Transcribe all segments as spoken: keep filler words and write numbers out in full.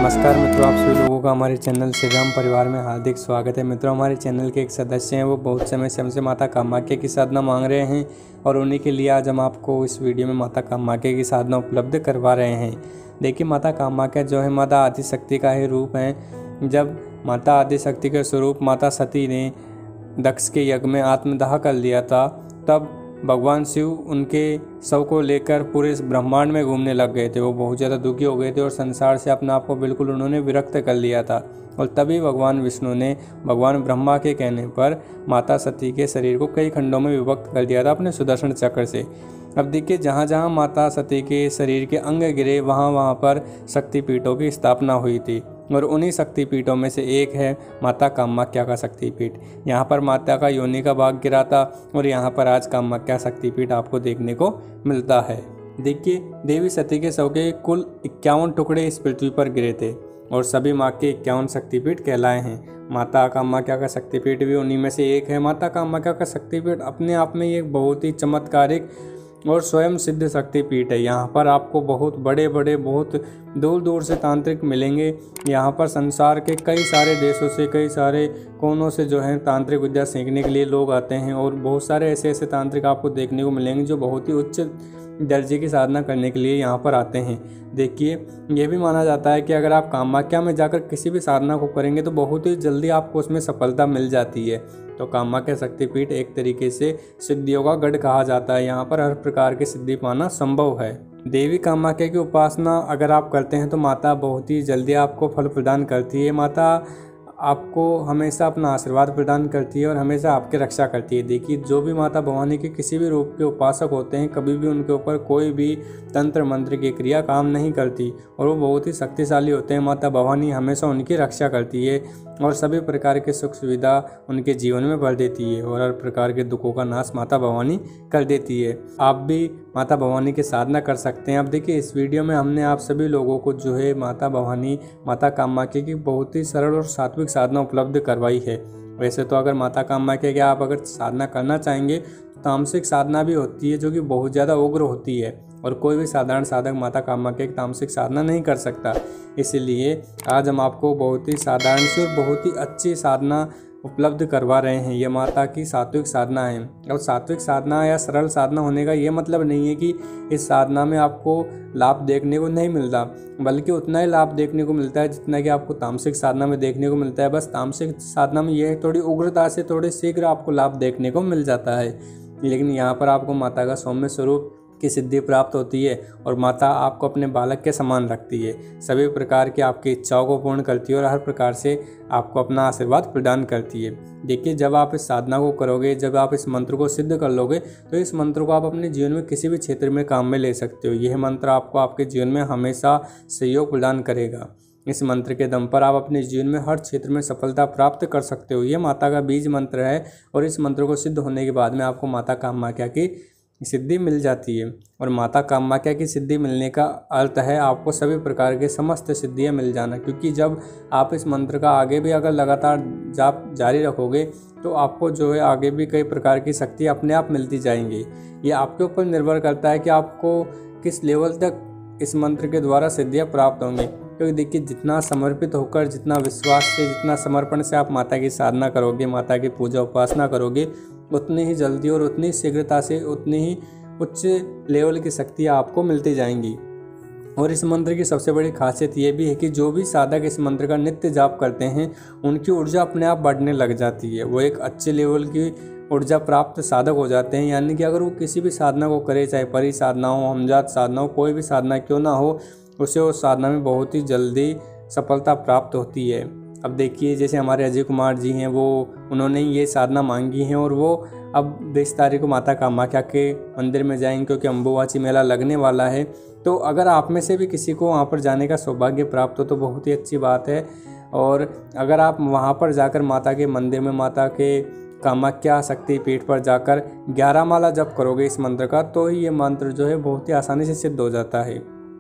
नमस्कार मित्रों, आप सभी लोगों का हमारे चैनल श्री राम परिवार में हार्दिक स्वागत है। मित्रों, हमारे चैनल के एक सदस्य हैं, वो बहुत समय से हमसे माता कामाख्या की साधना मांग रहे हैं और उन्हीं के लिए आज हम आपको इस वीडियो में माता कामाख्या की साधना उपलब्ध करवा रहे हैं। देखिए, माता कामाख्या जो है माता आदिशक्ति का ही रूप है। जब माता आदिशक्ति के स्वरूप माता सती ने दक्ष के यज्ञ में आत्मदाह कर लिया था, तब भगवान शिव उनके शव को लेकर पूरे ब्रह्मांड में घूमने लग गए थे। वो बहुत ज़्यादा दुखी हो गए थे और संसार से अपने आप को बिल्कुल उन्होंने विरक्त कर लिया था। और तभी भगवान विष्णु ने भगवान ब्रह्मा के कहने पर माता सती के शरीर को कई खंडों में विभक्त कर दिया था अपने सुदर्शन चक्र से। अब देखिए, जहाँ जहाँ माता सती के शरीर के अंग गिरे, वहाँ वहाँ पर शक्तिपीठों की स्थापना हुई थी और उन्हीं शक्तिपीठों में से एक है माता कामाख्या का शक्तिपीठ। यहाँ पर माता का योनि का भाग गिरा था और यहाँ पर आज कामाख्या शक्तिपीठ आपको देखने को मिलता है। देखिए, देवी सती के शव के कुल इक्यावन टुकड़े इस पृथ्वी पर गिरे थे और सभी माँ के इक्यावन शक्तिपीठ कहलाए हैं। माता कामाख्या का शक्तिपीठ भी उन्हीं में से एक है। माता कामाख्या का शक्तिपीठ अपने आप में एक बहुत ही चमत्कारिक और स्वयं सिद्ध शक्तिपीठ है। यहाँ पर आपको बहुत बड़े बड़े बहुत दूर दूर से तांत्रिक मिलेंगे। यहाँ पर संसार के कई सारे देशों से, कई सारे कोनों से जो है तांत्रिक विद्या सीखने के लिए लोग आते हैं और बहुत सारे ऐसे ऐसे तांत्रिक आपको देखने को मिलेंगे जो बहुत ही उच्च दर्जे की साधना करने के लिए यहाँ पर आते हैं। देखिए, ये भी माना जाता है कि अगर आप कामाख्या में जाकर किसी भी साधना को करेंगे तो बहुत ही जल्दी आपको उसमें सफलता मिल जाती है। तो कामाख्या शक्तिपीठ एक तरीके से सिद्धियों का गढ़ कहा जाता है। यहाँ पर हर प्रकार की सिद्धि पाना संभव है। देवी कामाख्या की उपासना अगर आप करते हैं तो माता बहुत ही जल्दी आपको फल प्रदान करती है। माता आपको हमेशा अपना आशीर्वाद प्रदान करती है और हमेशा आपकी रक्षा करती है। देखिए, जो भी माता भवानी के किसी भी रूप के उपासक होते हैं, कभी भी उनके ऊपर कोई भी तंत्र मंत्र की क्रिया काम नहीं करती और वो बहुत ही शक्तिशाली होते हैं। माता भवानी हमेशा उनकी रक्षा करती है और सभी प्रकार के सुख सुविधा उनके जीवन में भर देती है और हर प्रकार के दुखों का नाश माता भवानी कर देती है। आप भी माता भवानी की साधना कर सकते हैं। अब देखिए, इस वीडियो में हमने आप सभी लोगों को जो है माता भवानी माता कामाख्या की बहुत ही सरल और सात्विक साधना उपलब्ध करवाई है। वैसे तो अगर माता कामाख्या की आप अगर साधना करना चाहेंगे तो तामसिक साधना भी होती है जो कि बहुत ज़्यादा उग्र होती है और कोई भी साधारण साधक माता कामाख्या की तामसिक साधना नहीं कर सकता। इसलिए आज हम आपको बहुत ही साधारण सी और बहुत ही अच्छी साधना उपलब्ध करवा रहे हैं। ये माता की सात्विक साधना है। और सात्विक साधना या सरल साधना होने का ये मतलब नहीं है कि इस साधना में आपको लाभ देखने को नहीं मिलता, बल्कि उतना ही लाभ देखने को मिलता है जितना कि आपको तामसिक साधना में देखने को मिलता है। बस तामसिक साधना में यह थोड़ी उग्रता से थोड़े शीघ्र आपको लाभ देखने को मिल जाता है, लेकिन यहाँ पर आपको माता का सौम्य स्वरूप की सिद्धि प्राप्त होती है और माता आपको अपने बालक के समान रखती है। सभी प्रकार की आपकी इच्छाओं को पूर्ण करती है और हर प्रकार से आपको अपना आशीर्वाद प्रदान करती है। देखिए, जब आप इस साधना को करोगे, जब आप इस मंत्र को सिद्ध कर लोगे तो इस मंत्र को आप अपने जीवन में किसी भी क्षेत्र में काम में ले सकते हो। यह मंत्र आपको आपके जीवन में हमेशा सहयोग प्रदान करेगा। इस मंत्र के दम पर आप अपने जीवन में हर क्षेत्र में सफलता प्राप्त कर सकते हो। ये माता का बीज मंत्र है और इस मंत्र को सिद्ध होने के बाद में आपको माता कामाख्या की सिद्धि मिल जाती है। और माता कामाख्या की सिद्धि मिलने का अर्थ है आपको सभी प्रकार के समस्त सिद्धियां मिल जाना, क्योंकि जब आप इस मंत्र का आगे भी अगर लगातार जाप जारी रखोगे तो आपको जो है आगे भी कई प्रकार की शक्ति अपने आप मिलती जाएंगी। ये आपके ऊपर निर्भर करता है कि आपको किस लेवल तक इस मंत्र के द्वारा सिद्धियाँ प्राप्त होंगी। क्योंकि देखिए, जितना समर्पित होकर, जितना विश्वास से, जितना समर्पण से आप माता की साधना करोगे, माता की पूजा उपासना करोगे, उतनी ही जल्दी और उतनी शीघ्रता से उतनी ही उच्च लेवल की शक्तियाँ आपको मिलती जाएंगी। और इस मंत्र की सबसे बड़ी खासियत ये भी है कि जो भी साधक इस मंत्र का नित्य जाप करते हैं उनकी ऊर्जा अपने आप बढ़ने लग जाती है। वो एक अच्छे लेवल की ऊर्जा प्राप्त साधक हो जाते हैं। यानी कि अगर वो किसी भी साधना को करे, चाहे परी साधना हो, हमजात साधना हो, कोई भी साधना क्यों ना हो, उसे उस साधना में बहुत ही जल्दी सफलता प्राप्त होती है। अब देखिए, जैसे हमारे अजय कुमार जी हैं, वो उन्होंने ये साधना मांगी है और वो अब बीस तारीख को माता कामाख्या के मंदिर में जाएंगे क्योंकि अम्बुबाची मेला लगने वाला है। तो अगर आप में से भी किसी को वहाँ पर जाने का सौभाग्य प्राप्त हो तो बहुत ही अच्छी बात है। और अगर आप वहाँ पर जाकर माता के मंदिर में, माता के कामाख्या शक्तिपीठ पर जाकर ग्यारह माला जप करोगे इस मंत्र का, तो ये मंत्र जो है बहुत ही आसानी से सिद्ध हो जाता है।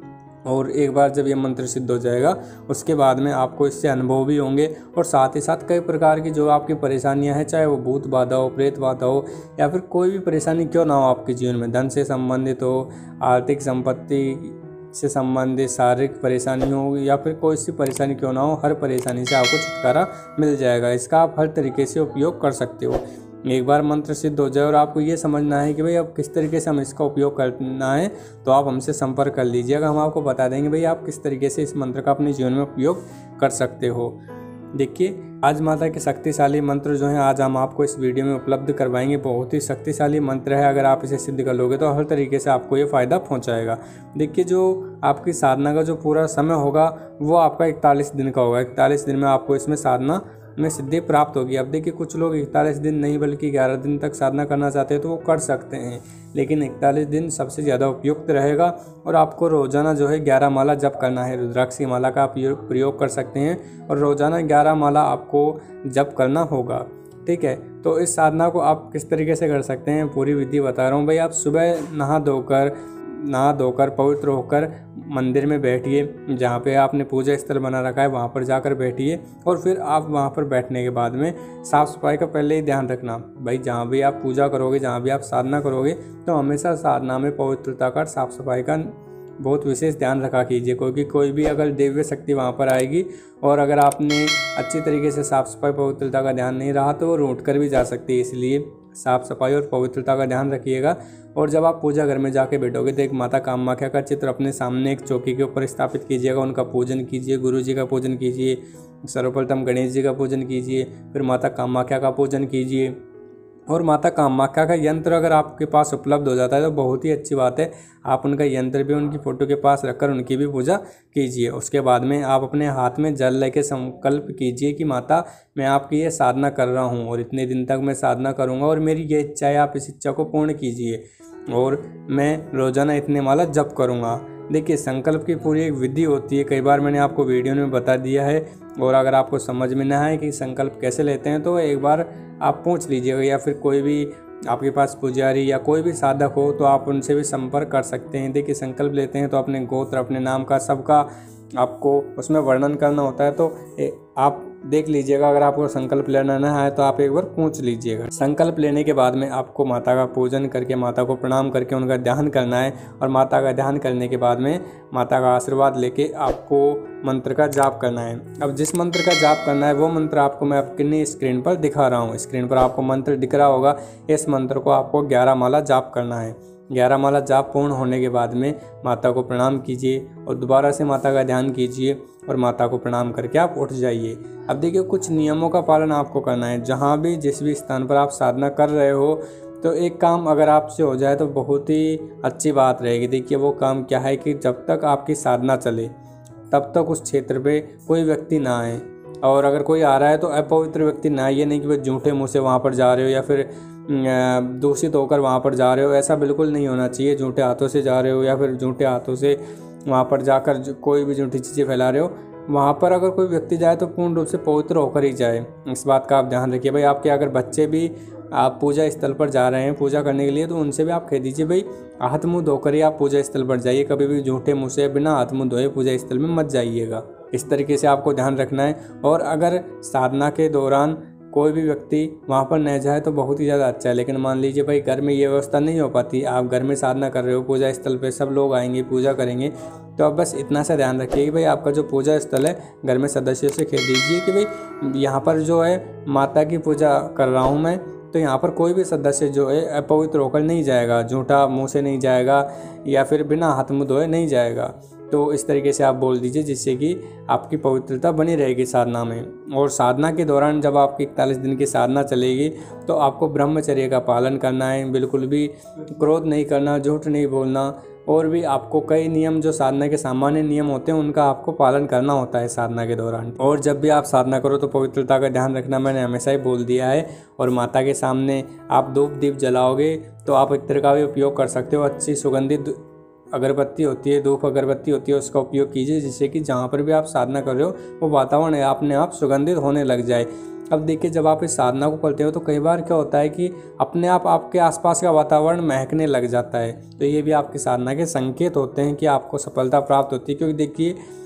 और एक बार जब ये मंत्र सिद्ध हो जाएगा उसके बाद में आपको इससे अनुभव भी होंगे और साथ ही साथ कई प्रकार की जो आपकी परेशानियां हैं, चाहे वो भूत बाधा हो, प्रेत बाधा हो या फिर कोई भी परेशानी क्यों ना हो आपके जीवन में, धन से संबंधित हो, आर्थिक संपत्ति से संबंधित शारीरिक परेशानी हो या फिर कोई सी परेशानी क्यों ना हो, हर परेशानी से आपको छुटकारा मिल जाएगा। इसका आप हर तरीके से उपयोग कर सकते हो। एक बार मंत्र सिद्ध हो जाए और आपको ये समझना है कि भाई अब किस तरीके से हम इसका उपयोग करना है, तो आप हमसे संपर्क कर लीजिएगा। हम आपको बता देंगे भाई आप किस तरीके से इस मंत्र का अपने जीवन में उपयोग कर सकते हो। देखिए, आज माता के शक्तिशाली मंत्र जो हैं आज हम आपको इस वीडियो में उपलब्ध करवाएंगे। बहुत ही शक्तिशाली मंत्र है, अगर आप इसे सिद्ध कर लोगे तो हर तरीके से आपको ये फ़ायदा पहुंचाएगा। देखिए, जो आपकी साधना का जो पूरा समय होगा वो आपका इकतालीस दिन का होगा। इकतालीस दिन में आपको इसमें साधना में सिद्धि प्राप्त होगी। अब देखिए, कुछ लोग इकतालीस दिन नहीं बल्कि ग्यारह दिन तक साधना करना चाहते हैं तो वो कर सकते हैं, लेकिन इकतालीस दिन सबसे ज़्यादा उपयुक्त रहेगा। और आपको रोज़ाना जो है ग्यारह माला जप करना है। रुद्राक्ष की माला का आप प्रयोग कर सकते हैं और रोज़ाना ग्यारह माला आपको जप करना होगा। ठीक है, तो इस साधना को आप किस तरीके से कर सकते हैं पूरी विधि बता रहा हूँ। भाई, आप सुबह नहा धोकर नहा धोकर पवित्र होकर मंदिर में बैठिए, जहाँ पे आपने पूजा स्थल बना रखा है वहाँ पर जाकर बैठिए। और फिर आप वहाँ पर बैठने के बाद में साफ़ सफाई का पहले ही ध्यान रखना। भाई, जहाँ भी आप पूजा करोगे, जहाँ भी आप साधना करोगे, तो हमेशा साधना में पवित्रता का, साफ़ सफाई का बहुत विशेष ध्यान रखा कीजिए, क्योंकि कोई भी अगर दिव्य शक्ति वहाँ पर आएगी और अगर आपने अच्छी तरीके से साफ़ सफाई पवित्रता का ध्यान नहीं रहा तो वो रूठ कर भी जा सकती है। इसलिए साफ़ सफाई और पवित्रता का ध्यान रखिएगा। और जब आप पूजा घर में जाके बैठोगे तो एक माता कामाख्या का चित्र अपने सामने एक चौकी के ऊपर स्थापित कीजिएगा। उनका पूजन कीजिए, गुरु जी का पूजन कीजिए, सर्वप्रथम गणेश जी का पूजन कीजिए, फिर माता कामाख्या का पूजन कीजिए। और माता कामाख्या का यंत्र अगर आपके पास उपलब्ध हो जाता है तो बहुत ही अच्छी बात है। आप उनका यंत्र भी उनकी फ़ोटो के पास रखकर उनकी भी पूजा कीजिए। उसके बाद में आप अपने हाथ में जल लेके संकल्प कीजिए कि माता, मैं आपकी ये साधना कर रहा हूँ और इतने दिन तक मैं साधना करूँगा और मेरी ये इच्छा है, आप इस इच्छा को पूर्ण कीजिए और मैं रोज़ाना इतने माला जप करूँगा। देखिए, संकल्प की पूरी एक विधि होती है, कई बार मैंने आपको वीडियो में बता दिया है। और अगर आपको समझ में ना आए कि संकल्प कैसे लेते हैं तो एक बार आप पूछ लीजिएगा, या फिर कोई भी आपके पास पुजारी या कोई भी साधक हो तो आप उनसे भी संपर्क कर सकते हैं। देखिए, संकल्प लेते हैं तो अपने गोत्र, अपने नाम का, सबका आपको उसमें वर्णन करना होता है। तो आप देख लीजिएगा, अगर आपको संकल्प लेना ना है तो आप एक बार पूछ लीजिएगा। संकल्प लेने के बाद में आपको माता का पूजन करके, माता को प्रणाम करके उनका ध्यान करना है। और माता का ध्यान करने के बाद में माता का आशीर्वाद लेके आपको मंत्र का जाप करना है। अब जिस मंत्र का जाप करना है वो मंत्र आपको मैं अपनी स्क्रीन पर दिखा रहा हूँ। स्क्रीन पर आपको मंत्र दिख रहा होगा। इस मंत्र को आपको ग्यारह माला जाप करना है। ग्यारह माला जाप पूर्ण होने के बाद में माता को प्रणाम कीजिए और दोबारा से माता का ध्यान कीजिए और माता को प्रणाम करके आप उठ जाइए। अब देखिए, कुछ नियमों का पालन आपको करना है। जहाँ भी जिस भी स्थान पर आप साधना कर रहे हो तो एक काम अगर आपसे हो जाए तो बहुत ही अच्छी बात रहेगी। देखिए, वो काम क्या है कि जब तक आपकी साधना चले तब तक उस क्षेत्र पे कोई व्यक्ति ना आए, और अगर कोई आ रहा है तो अपवित्र व्यक्ति ना आए। ये नहीं कि वो झूठे मुँह से वहाँ पर जा रहे हो या फिर दूषित होकर वहाँ पर जा रहे हो, ऐसा बिल्कुल नहीं होना चाहिए। झूठे हाथों से जा रहे हो या फिर झूठे हाथों से वहाँ पर जाकर कोई भी झूठी चीज़ें फैला रहे हो, वहाँ पर अगर कोई व्यक्ति जाए तो पूर्ण रूप से पवित्र होकर ही जाए। इस बात का आप ध्यान रखिए। भाई, आपके अगर बच्चे भी आप पूजा स्थल पर जा रहे हैं पूजा करने के लिए तो उनसे भी आप कह दीजिए, भाई हाथ मुँह धोकर ही आप पूजा स्थल पर जाइए। कभी भी झूठे मुँह से बिना हाथ मुँह धोए पूजा स्थल में मत जाइएगा। इस तरीके से आपको ध्यान रखना है। और अगर साधना के दौरान कोई भी व्यक्ति वहाँ पर न जाए तो बहुत ही ज़्यादा अच्छा है। लेकिन मान लीजिए भाई घर में ये व्यवस्था नहीं हो पाती, आप घर में साधना कर रहे हो, पूजा स्थल पे सब लोग आएंगे, पूजा करेंगे, तो आप बस इतना सा ध्यान रखिए कि भाई आपका जो पूजा स्थल है घर में सदस्यों से कह दीजिए कि भाई यहाँ पर जो है माता की पूजा कर रहा हूँ मैं, तो यहाँ पर कोई भी सदस्य जो है अपवित्र होकर नहीं जाएगा, झूठा मुँह से नहीं जाएगा या फिर बिना हाथ मुँह धोए नहीं जाएगा। तो इस तरीके से आप बोल दीजिए जिससे कि आपकी पवित्रता बनी रहेगी साधना में। और साधना के दौरान जब आपकी इकतालीस दिन की साधना चलेगी तो आपको ब्रह्मचर्य का पालन करना है, बिल्कुल भी क्रोध नहीं करना, झूठ नहीं बोलना, और भी आपको कई नियम जो साधना के सामान्य नियम होते हैं उनका आपको पालन करना होता है साधना के दौरान। और जब भी आप साधना करो तो पवित्रता का ध्यान रखना, मैंने हमेशा ही बोल दिया है। और माता के सामने आप धूप दीप जलाओगे तो आप इत्र का भी उपयोग कर सकते हो। अच्छी सुगंधित अगरबत्ती होती है, धूप अगरबत्ती होती है, उसका उपयोग कीजिए जिससे कि जहाँ पर भी आप साधना कर रहे हो वो वातावरण अपने आप सुगंधित होने लग जाए। अब देखिए, जब आप इस साधना को करते हो तो कई बार क्या होता है कि अपने आप आपके आसपास का वातावरण महकने लग जाता है, तो ये भी आपकी साधना के संकेत होते हैं कि आपको सफलता प्राप्त होती है। क्योंकि देखिए,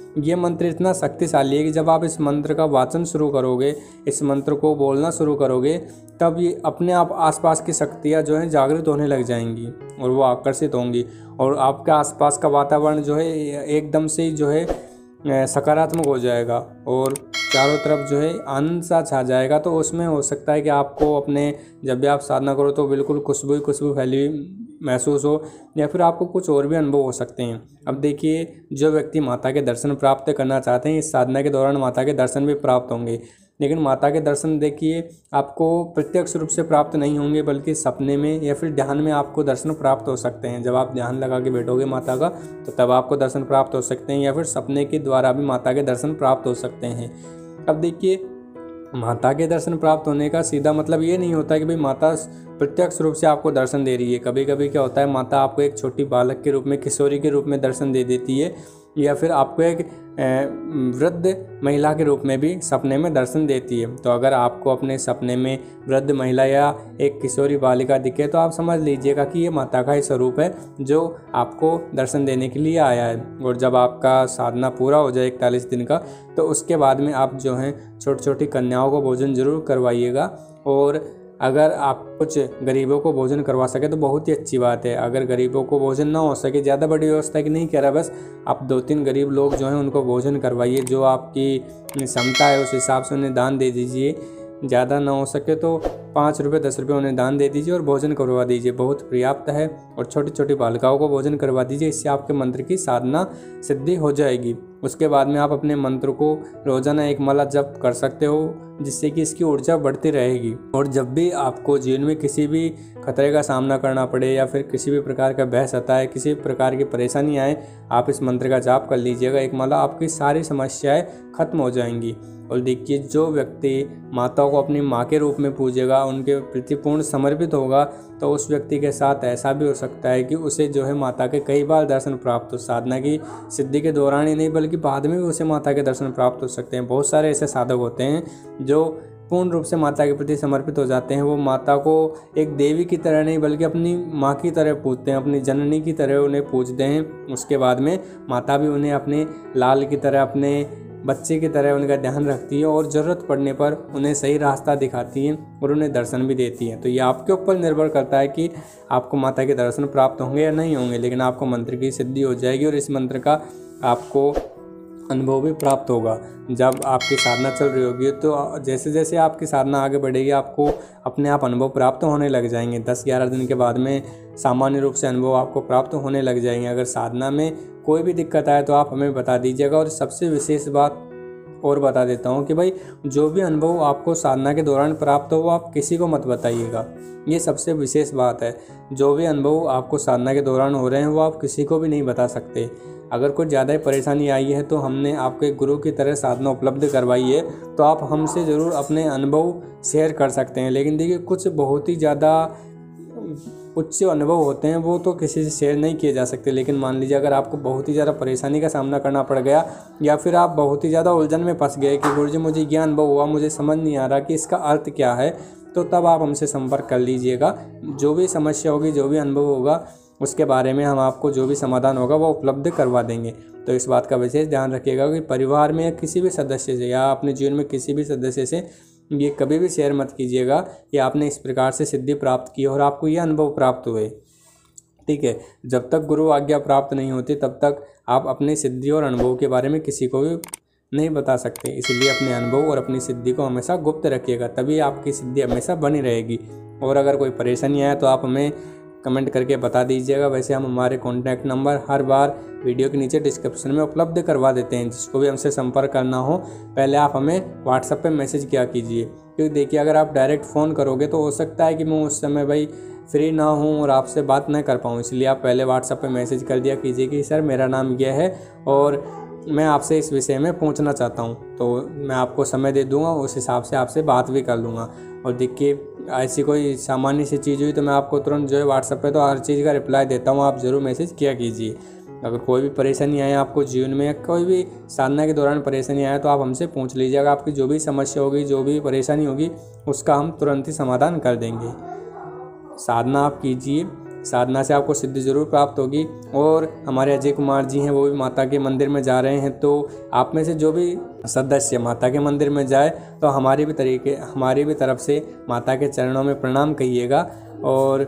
ये मंत्र इतना शक्तिशाली है कि जब आप इस मंत्र का वाचन शुरू करोगे, इस मंत्र को बोलना शुरू करोगे, तब ये अपने आप आसपास की शक्तियाँ जो हैं जागृत होने लग जाएंगी और वो आकर्षित होंगी और आपके आसपास का वातावरण जो है एकदम से ही जो है सकारात्मक हो जाएगा और चारों तरफ जो है आनंद सा छा जाएगा। तो उसमें हो सकता है कि आपको अपने जब भी आप साधना करो तो बिल्कुल खुशबू ही खुशबू फैली महसूस हो या फिर आपको कुछ और भी अनुभव हो सकते हैं। अब देखिए, जो व्यक्ति माता के दर्शन प्राप्त करना चाहते हैं, इस साधना के दौरान माता के दर्शन भी प्राप्त होंगे। लेकिन माता के दर्शन देखिए आपको प्रत्यक्ष रूप से प्राप्त नहीं होंगे, बल्कि सपने में या फिर ध्यान में आपको दर्शन प्राप्त हो सकते हैं। जब आप ध्यान लगा के बैठोगे माता का, तो तब आपको दर्शन प्राप्त हो सकते हैं या फिर सपने के द्वारा भी माता के दर्शन प्राप्त हो सकते हैं। अब देखिए, माता के दर्शन प्राप्त होने का सीधा मतलब ये नहीं होता कि भाई माता प्रत्यक्ष रूप से आपको दर्शन दे रही है। कभी कभी क्या होता है, माता आपको एक छोटी बालक के रूप में, किशोरी के रूप में दर्शन दे देती है या फिर आपको एक वृद्ध महिला के रूप में भी सपने में दर्शन देती है। तो अगर आपको अपने सपने में वृद्ध महिला या एक किशोरी बालिका दिखे तो आप समझ लीजिएगा कि ये माता का ही स्वरूप है जो आपको दर्शन देने के लिए आया है। और जब आपका साधना पूरा हो जाए इकतालीस दिन का, तो उसके बाद में आप जो हैं छोटी छोटी कन्याओं को भोजन जरूर करवाइएगा। और अगर आप कुछ गरीबों को भोजन करवा सके तो बहुत ही अच्छी बात है। अगर गरीबों को भोजन ना हो सके, ज़्यादा बड़ी व्यवस्था की नहीं कह रहा, बस आप दो तीन गरीब लोग जो हैं उनको भोजन करवाइए। जो आपकी क्षमता है उस हिसाब से उन्हें दान दे दीजिए। ज़्यादा ना हो सके तो पाँच रुपये दस रुपये उन्हें दान दे दीजिए और भोजन करवा दीजिए, बहुत पर्याप्त है। और छोटी छोटी बालिकाओं को भोजन करवा दीजिए, इससे आपके मंत्र की साधना सिद्धि हो जाएगी। उसके बाद में आप अपने मंत्र को रोजाना एक माला जप कर सकते हो, जिससे कि इसकी ऊर्जा बढ़ती रहेगी। और जब भी आपको जीवन में किसी भी खतरे का सामना करना पड़े या फिर किसी भी प्रकार का भय सताए, किसी भी प्रकार की परेशानी आए, आप इस मंत्र का जाप कर लीजिएगा एक माला, आपकी सारी समस्याएं खत्म हो जाएंगी। और देखिए, जो व्यक्ति माता को अपनी माँ के रूप में पूजेगा, उनके प्रति पूर्ण समर्पित होगा, तो उस व्यक्ति के साथ ऐसा भी हो सकता है कि उसे जो है माता के कई बार दर्शन प्राप्त हो। साधना की सिद्धि के दौरान ही नहीं बल्कि बाद में भी उसे माता के दर्शन प्राप्त हो सकते हैं। बहुत सारे ऐसे साधक होते हैं जो पूर्ण रूप से माता के प्रति समर्पित हो जाते हैं। वो माता को एक देवी की तरह नहीं बल्कि अपनी माँ की तरह पूजते हैं, अपनी जननी की तरह उन्हें पूजते हैं। उसके बाद में माता भी उन्हें अपने लाल की तरह, अपने बच्चे की तरह उनका ध्यान रखती है और ज़रूरत पड़ने पर उन्हें सही रास्ता दिखाती है और उन्हें दर्शन भी देती है। तो ये आपके ऊपर निर्भर करता है कि आपको माता के दर्शन प्राप्त होंगे या नहीं होंगे, लेकिन आपको मंत्र की सिद्धि हो जाएगी और इस मंत्र का आपको अनुभव भी प्राप्त होगा। जब आपकी साधना चल रही होगी तो जैसे जैसे आपकी साधना आगे बढ़ेगी, आपको अपने आप अनुभव प्राप्त होने लग जाएंगे। दस ग्यारह दिन के बाद में सामान्य रूप से अनुभव आपको प्राप्त होने लग जाएंगे। अगर साधना में कोई भी दिक्कत आए तो आप हमें बता दीजिएगा। और सबसे विशेष बात और बता देता हूँ कि भाई, जो भी अनुभव आपको साधना के दौरान प्राप्त हो वो आप किसी को मत बताइएगा। ये सबसे विशेष बात है। जो भी अनुभव आपको साधना के दौरान हो रहे हैं वो आप किसी को भी नहीं बता सकते। अगर कुछ ज़्यादा ही परेशानी आई है तो हमने आपको एक गुरु की तरह साधना उपलब्ध करवाई है, तो आप हमसे ज़रूर अपने अनुभव शेयर कर सकते हैं। लेकिन देखिए, कुछ बहुत ही ज़्यादा उच्च अनुभव होते हैं वो तो किसी से शेयर नहीं किए जा सकते। लेकिन मान लीजिए, अगर आपको बहुत ही ज़्यादा परेशानी का सामना करना पड़ गया या फिर आप बहुत ही ज़्यादा उलझन में फंस गए कि गुरुजी मुझे ये अनुभव हुआ, मुझे समझ नहीं आ रहा कि इसका अर्थ क्या है, तो तब आप हमसे संपर्क कर लीजिएगा। जो भी समस्या होगी, जो भी अनुभव होगा, उसके बारे में हम आपको जो भी समाधान होगा वो उपलब्ध करवा देंगे। तो इस बात का विशेष ध्यान रखिएगा कि परिवार में किसी भी सदस्य से या अपने जीवन में किसी भी सदस्य से ये कभी भी शेयर मत कीजिएगा कि आपने इस प्रकार से सिद्धि प्राप्त की और आपको ये अनुभव प्राप्त हुए। ठीक है, जब तक गुरु आज्ञा प्राप्त नहीं होती तब तक आप अपनी सिद्धि और अनुभव के बारे में किसी को भी नहीं बता सकते। इसलिए अपने अनुभव और अपनी सिद्धि को हमेशा गुप्त रखिएगा, तभी आपकी सिद्धि हमेशा बनी रहेगी। और अगर कोई परेशानी आए तो आप हमें कमेंट करके बता दीजिएगा। वैसे हम हमारे कॉन्टैक्ट नंबर हर बार वीडियो के नीचे डिस्क्रिप्शन में उपलब्ध करवा देते हैं। जिसको भी हमसे संपर्क करना हो, पहले आप हमें व्हाट्सएप पे मैसेज किया कीजिए। क्योंकि देखिए, अगर आप डायरेक्ट फ़ोन करोगे तो हो सकता है कि मैं उस समय भाई फ्री ना हूँ और आपसे बात न कर पाऊँ। इसलिए आप पहले व्हाट्सएप पे मैसेज कर दिया कीजिए कि सर मेरा नाम यह है और मैं आपसे इस विषय में पूछना चाहता हूँ, तो मैं आपको समय दे दूँगा, उस हिसाब से आपसे बात भी कर लूँगा। और देखिए, ऐसी कोई सामान्य सी चीज़ हुई तो मैं आपको तुरंत जो है व्हाट्सएप पे तो हर चीज़ का रिप्लाई देता हूँ, आप ज़रूर मैसेज किया कीजिए। अगर कोई भी परेशानी आए आपको जीवन में, कोई भी साधना के दौरान परेशानी आए तो आप हमसे पूछ लीजिएगा। आपकी जो भी समस्या होगी, जो भी परेशानी होगी, उसका हम तुरंत ही समाधान कर देंगे। साधना आप कीजिए साधना से आपको सिद्धि जरूर प्राप्त होगी। और हमारे अजय कुमार जी हैं, वो भी माता के मंदिर में जा रहे हैं, तो आप में से जो भी सदस्य माता के मंदिर में जाए तो हमारी भी तरीके हमारी भी तरफ से माता के चरणों में प्रणाम कहिएगा। और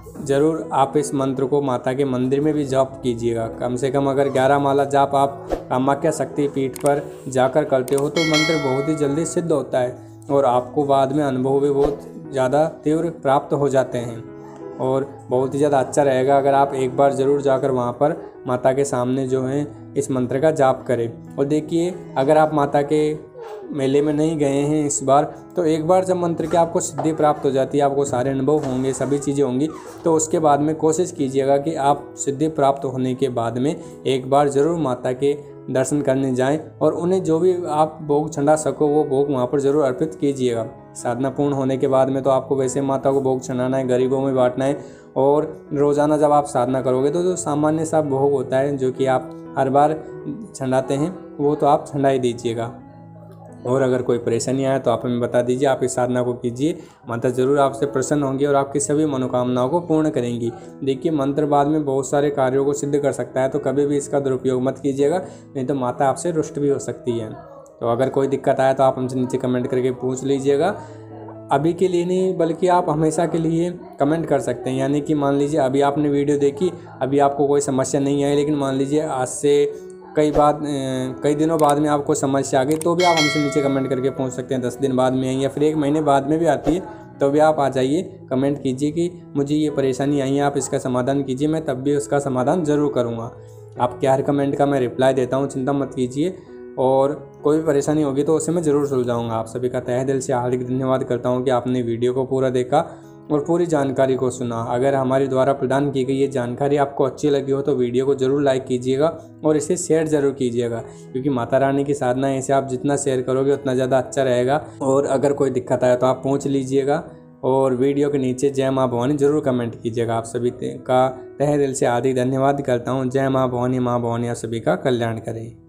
ज़रूर आप इस मंत्र को माता के मंदिर में भी जाप कीजिएगा। कम से कम अगर ग्यारह माला जाप आप कामाख्या शक्ति पीठ पर जाकर करते हो तो मंत्र बहुत ही जल्दी सिद्ध होता है और आपको बाद में अनुभव भी बहुत ज़्यादा तीव्र प्राप्त हो जाते हैं और बहुत ही ज़्यादा अच्छा रहेगा अगर आप एक बार ज़रूर जाकर वहाँ पर माता के सामने जो है इस मंत्र का जाप करें। और देखिए, अगर आप माता के मेले में नहीं गए हैं इस बार, तो एक बार जब मंत्र की आपको सिद्धि प्राप्त हो जाती है, आपको सारे अनुभव होंगे, सभी चीज़ें होंगी, तो उसके बाद में कोशिश कीजिएगा कि आप सिद्धि प्राप्त होने के बाद में एक बार ज़रूर माता के दर्शन करने जाएं और उन्हें जो भी आप भोग चढ़ा सको वो भोग वहाँ पर ज़रूर अर्पित कीजिएगा। साधना पूर्ण होने के बाद में तो आपको वैसे माता को भोग चढ़ाना है, गरीबों में बांटना है और रोज़ाना जब आप साधना करोगे तो जो सामान्य सा भोग होता है जो कि आप हर बार चढ़ाते हैं वो तो आप चढ़ा ही दीजिएगा। और अगर कोई परेशानी आए तो आप हमें बता दीजिए, आप इस साधना को कीजिए, माता ज़रूर आपसे प्रसन्न होंगी और आपकी सभी मनोकामनाओं को पूर्ण करेंगी। देखिए, मंत्र बाद में बहुत सारे कार्यों को सिद्ध कर सकता है, तो कभी भी इसका दुरुपयोग मत कीजिएगा, नहीं तो माता आपसे रुष्ट भी हो सकती है। तो अगर कोई दिक्कत आए तो आप हमसे नीचे कमेंट करके पूछ लीजिएगा। अभी के लिए नहीं बल्कि आप हमेशा के लिए कमेंट कर सकते हैं। यानी कि मान लीजिए अभी आपने वीडियो देखी, अभी आपको कोई समस्या नहीं आई, लेकिन मान लीजिए आज से कई बात कई दिनों बाद में आपको समस्या आ गई तो भी आप हमसे नीचे कमेंट करके पूछ सकते हैं। दस दिन बाद में आई या फिर एक महीने बाद में भी आती है तो भी आप आ जाइए, कमेंट कीजिए कि मुझे ये परेशानी आई है, आप इसका समाधान कीजिए, मैं तब भी उसका समाधान ज़रूर करूँगा। आपके हर कमेंट का मैं रिप्लाई देता हूँ, चिंता मत कीजिए। और कोई भी परेशानी होगी तो उसे मैं ज़रूर सुलझाऊँगा। आप सभी का तहे दिल से हार्दिक धन्यवाद करता हूँ कि आपने वीडियो को पूरा देखा और पूरी जानकारी को सुना। अगर हमारे द्वारा प्रदान की गई ये जानकारी आपको अच्छी लगी हो तो वीडियो को ज़रूर लाइक कीजिएगा और इसे शेयर ज़रूर कीजिएगा, क्योंकि माता रानी की साधना है, इसे आप जितना शेयर करोगे उतना ज़्यादा अच्छा रहेगा। और अगर कोई दिक्कत आए तो आप पूछ लीजिएगा और वीडियो के नीचे जय माँ भवानी ज़रूर कमेंट कीजिएगा। आप सभी का तहे दिल से हार्दिक धन्यवाद करता हूँ। जय माँ भवानी, माँ भवानी आप सभी का कल्याण करें।